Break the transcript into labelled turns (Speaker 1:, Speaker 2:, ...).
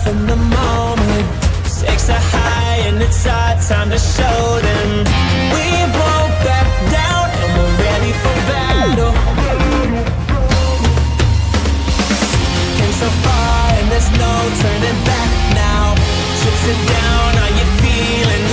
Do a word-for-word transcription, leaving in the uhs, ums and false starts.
Speaker 1: in the moment. Stakes are high and it's our time to show them. We won't back down and we're ready for battle. Came so far and there's no turning back now. Chips are down, are you feeling